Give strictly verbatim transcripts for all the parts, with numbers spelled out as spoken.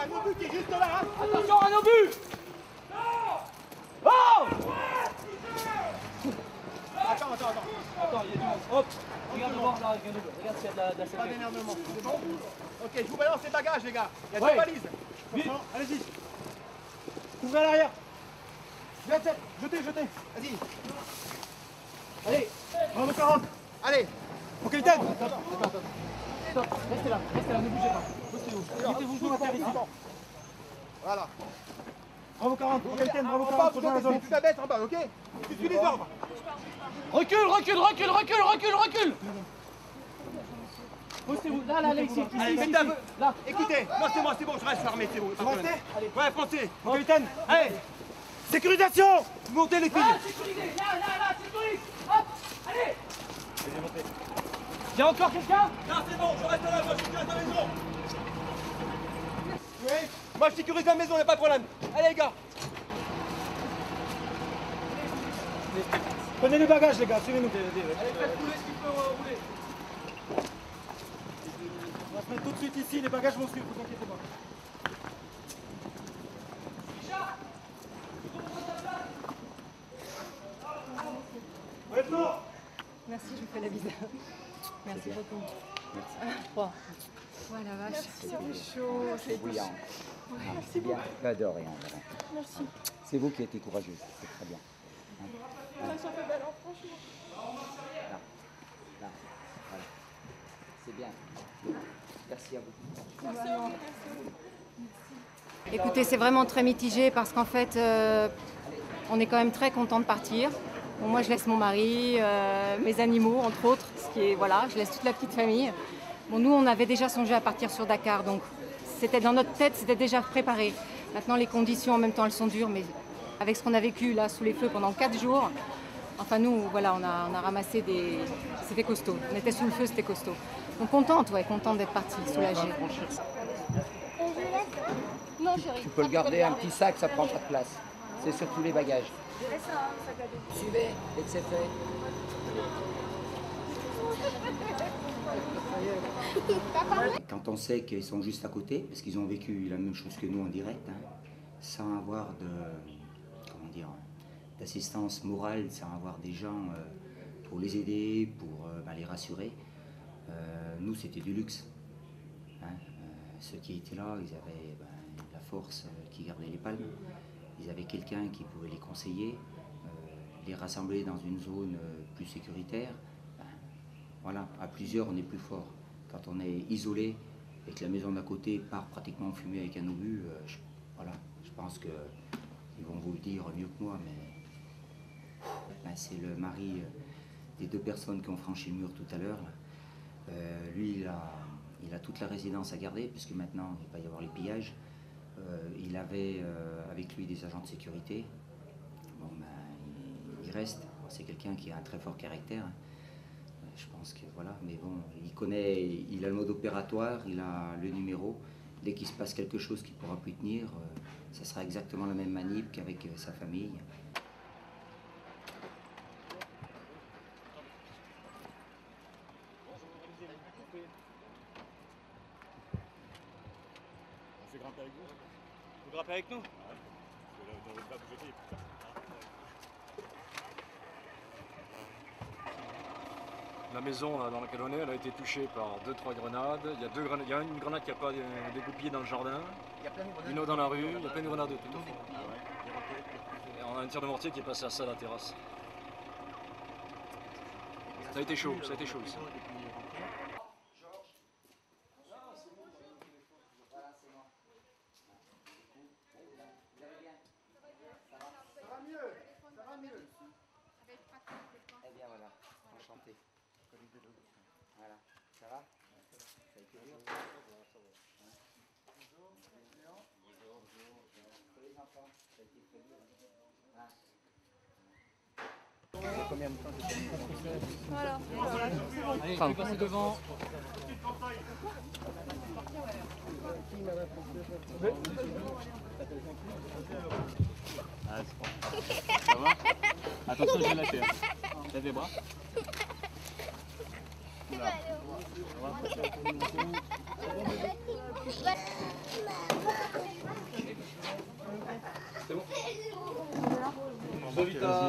un obus qui est juste là, hein. Attention, un obus. Oh. Attends, attends, attends. Attends, il y a du monde. Hop. Regarde devant, là, regarde devant. Regarde s'il y a de la, de la Pas sécurité. d'énervement, c'est bon? Ok, je vous balance les bagages, les gars. Il y a Ouais. deux valises. Vite. Allez-y. Ouvrez à l'arrière. Viens, tête. Jetez, jetez. Vas-y. Allez. Bravo quarante. Allez. Pour qu'il t'aide. Attends, attends, attends. Stop, restez là, restez là, ne bougez pas. Bougez-vous. Mettez-vous sur la terre ici. Voilà. Bravo quarante, pour qu'elle tienne, bravo En bas, quarante, vous rejoins la zone. mettez toute la bête en bas, ok? Tu suis les ordres. Recule, recule, recule, recule, recule, recule. Postez-vous, là, là, là, ici, ici, Allez, ici, mettez un ici. peu. Là. Écoutez, moi c'est moi, c'est bon, je reste fermé, c'est bon. Vous restez? Allez. Ouais, foncez. Pour capitaine. Allez. Sécurisation. Montez les filles. Là, sécurisé, là, là, là, sécurise. Hop, allez. Il y a encore quelqu'un? Non, c'est bon, je reste là, moi je sécurise la maison. Oui. Moi je sécurise la maison, y'a pas de problème. Allez les gars. Prenez les bagages, les gars, suivez-nous. Allez, faites rouler ce qu'il peut rouler. On va se mettre tout de suite ici, les bagages vont suivre, vous inquiétez pas. Merci, je vous fais la bise. Merci beaucoup. Merci. Froid. Voilà, vache. C'est chaud, c'est bouillant. C'est bien. Pas de rien. Voilà. Merci. C'est vous qui êtes courageuse, c'est très bien. Hein? Ça fait belle, franchement. Là, là, voilà. C'est bien. Merci à vous. Merci. Écoutez, c'est vraiment très mitigé parce qu'en fait, euh, on est quand même très content de partir. Bon, moi, je laisse mon mari, euh, mes animaux, entre autres, ce qui est, voilà, je laisse toute la petite famille. Bon, nous, on avait déjà songé à partir sur Dakar, donc c'était dans notre tête, c'était déjà préparé. Maintenant, les conditions, en même temps, elles sont dures, mais avec ce qu'on a vécu là, sous les feux pendant quatre jours, enfin, nous, voilà, on a, on a ramassé des... C'était costaud. On était sous le feu, c'était costaud. Donc, contente, ouais, contente d'être partie, soulagée. Non, chérie. Tu peux le garder, un petit sac, ça prend pas de place. C'est sur tous les bagages. Suivez, dès que c'est fait. Quand on sait qu'ils sont juste à côté, parce qu'ils ont vécu la même chose que nous en direct, hein, sans avoir de, comment dire, d'assistance morale, sans avoir des gens euh, pour les aider, pour euh, ben, les rassurer, euh, nous c'était du luxe. Hein. Euh, ceux qui étaient là, ils avaient ben, la force euh, qui gardait les palmes. Ils avaient quelqu'un qui pouvait les conseiller, euh, les rassembler dans une zone euh, plus sécuritaire. Ben, voilà, à plusieurs, on est plus fort. Quand on est isolé et que la maison d'à côté part pratiquement fumée avec un obus, euh, je, voilà, je pense qu'ils vont vous le dire mieux que moi, mais ben, c'est le mari euh, des deux personnes qui ont franchi le mur tout à l'heure. Euh, lui, il a, il a toute la résidence à garder, puisque maintenant, il va y avoir les pillages. Euh, il avait euh, avec lui des agents de sécurité. Bon, ben, il, il reste. C'est quelqu'un qui a un très fort caractère. Euh, je pense que voilà, mais bon, il connaît, il a le mode opératoire, il a le numéro. Dès qu'il se passe quelque chose qui ne pourra plus tenir, euh, ça sera exactement la même manip qu'avec euh, sa famille. On fait grimper avec vous. Vous grimpez avec nous? Ouais, parce que là, dans votre bas, vous jetez, putain. La maison là, dans laquelle on est, elle a été touchée par deux trois grenades. Il y a, deux grenades, il y a une grenade qui n'a pas euh, dégoupillé dans le jardin, une autre dans la rue, il y a plein de grenades autour. Et on a un tir de mortier qui est passé à ça à la terrasse. Ça a été chaud, ça a été chaud ici. Eh bien voilà, enchanté. Voilà, ça va? Ça a été dur? Bonjour. Bonjour. Pour les enfants, ça a été très dur. Voilà. Combien de temps tu fais? Voilà. Allez, je vais passer devant. Ah, c'est bon. Ça va? Attention, je vais lâcher. Hein. Lève les bras. Là. Ça va? bon. Je vous invite à...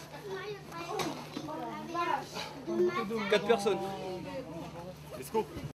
Quatre personnes. Let's go.